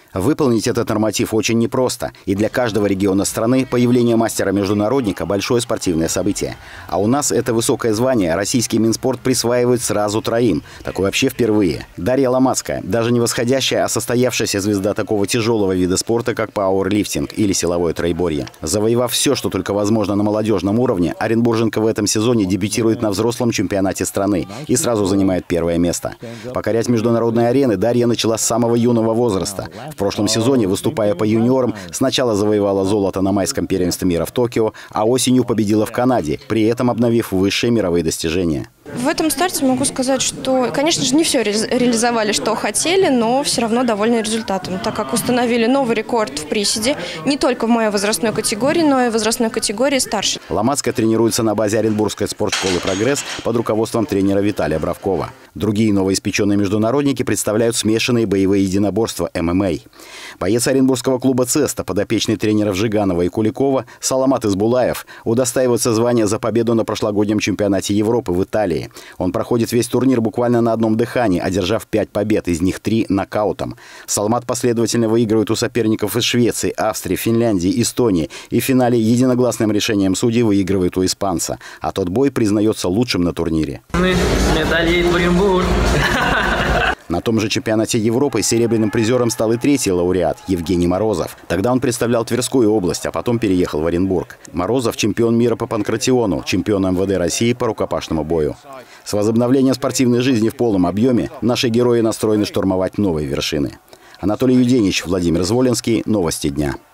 Выполнить этот норматив очень непросто. И для каждого региона страны появление мастера-международника – большое спортивное событие. А у нас это высокое звание российский Минспорт присваивает сразу троим. Такое вообще впервые. Дарья Ломацкая – даже не восходящая, а состоявшаяся звезда такого тяжелого вида спорта, как пауэрлифтинг или силовое троеборье. Завоевав все, что только возможно на молодежном уровне, оренбурженка в этом сезоне дебютирует на взрослом чемпионате страны и сразу занимает первое место. Покорять международные арены Дарья начала с самого юного возраста. В прошлом сезоне, выступая по юниорам, сначала завоевала золото на майском первенстве мира в Токио, а осенью победила в Канаде, при этом обновив высшие мировые достижения. В этом старте могу сказать, что, конечно же, не все реализовали, что хотели, но все равно довольны результатом, так как установили новый рекорд в приседе не только в моей возрастной категории, но и в возрастной категории старше. Ломацкая тренируется на базе Оренбургской спортшколы «Прогресс» под руководством тренера Виталия Бравкова. Другие новоиспеченные международники представляют смешанные боевые единоборства ММА. Боец Оренбургского клуба «Цеста», подопечный тренеров Жиганова и Куликова, Саламат Избулаев, удостаивается звания за победу на прошлогоднем чемпионате Европы в Италии. Он проходит весь турнир буквально на одном дыхании, одержав 5 побед, из них 3 нокаутом. Саламат последовательно выигрывает у соперников из Швеции, Австрии, Финляндии, Эстонии и в финале единогласным решением судей выигрывает у испанца. А тот бой признается лучшим на турнире. На том же чемпионате Европы серебряным призером стал и третий лауреат Евгений Морозов. Тогда он представлял Тверскую область, а потом переехал в Оренбург. Морозов – чемпион мира по панкратиону, чемпион МВД России по рукопашному бою. С возобновлением спортивной жизни в полном объеме наши герои настроены штурмовать новые вершины. Анатолий Юденич, Владимир Зволинский. Новости дня.